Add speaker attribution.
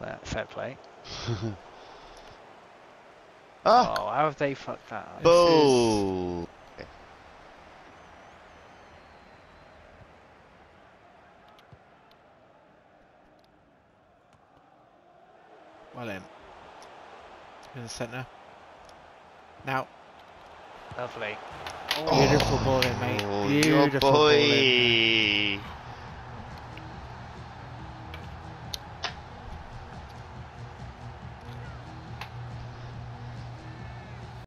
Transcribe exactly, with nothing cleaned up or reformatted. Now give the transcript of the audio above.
Speaker 1: Fair, fair play.
Speaker 2: Ah!
Speaker 1: Oh, how have they fucked that up?
Speaker 2: Oh!
Speaker 3: Well in. In the centre. Now.
Speaker 1: Lovely.
Speaker 3: Oh. Beautiful ball in, mate.
Speaker 2: Oh,
Speaker 3: Beautiful
Speaker 2: your
Speaker 3: ball
Speaker 2: boy!
Speaker 3: in.